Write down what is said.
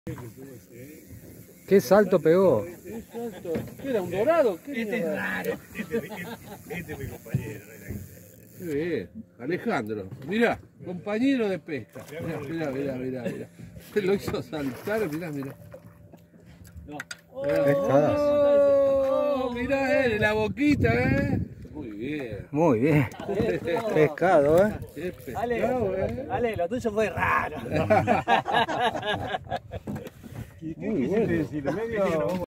¿Qué salto pegó? ¿Qué salto? ¿Qué era? ¿Un dorado? ¿Qué Este es era? raro. Este es mi compañero. Qué bien. Alejandro, mirá, compañero de pesca. Mirá. Lo hizo saltar, mirá. Pescadas. Oh, mirá la boquita, Muy bien. Muy bien. Pescado, Qué pescado, Ale, lo tuyo fue raro. Muy bueno.